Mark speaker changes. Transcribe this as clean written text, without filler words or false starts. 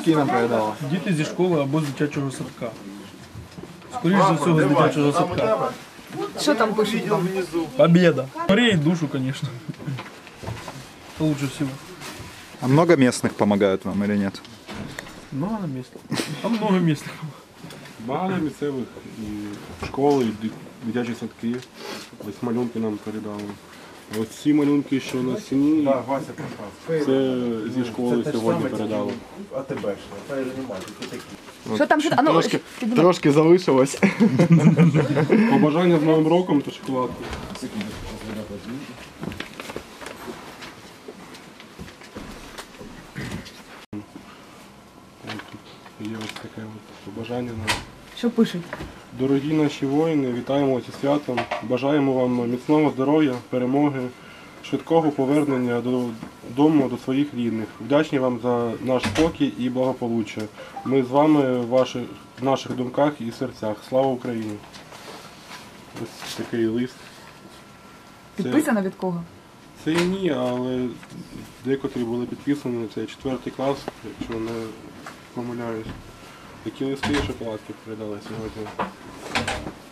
Speaker 1: Ким нам передала?
Speaker 2: Діти зі школи або з дитячого садка. Скоріше за всього, з дитячого садка.
Speaker 3: Що там пишуть вам?
Speaker 2: Победа. Греет душу, конечно. Это лучше всего.
Speaker 1: А много местных помогают вам или нет?
Speaker 2: Много мест. А много мест.
Speaker 4: Багато місцевих і школи, і дитячі садки. Ось малюнки нам передали. Ось ці малюнки, що на стіні, це зі школи сьогодні передали.
Speaker 3: Що там? А ну,
Speaker 1: Трошки залишилось.
Speaker 4: Побажання з Новим роком та шоколадки. Тут є ось таке от побажання.
Speaker 3: що пишуть?
Speaker 4: Дорогі наші воїни, вітаємо вас зі святом. Бажаємо вам міцного здоров'я, перемоги, швидкого повернення додому до своїх рідних. Вдячні вам за наш спокій і благополуччя. Ми з вами в наших думках і серцях. Слава Україні! Ось такий лист.
Speaker 3: Підписано від кого?
Speaker 4: Це і ні, але декотрі були підписані. Це 4 клас, якщо не помиляюсь. Такі листи і шоколадки передали сьогодні.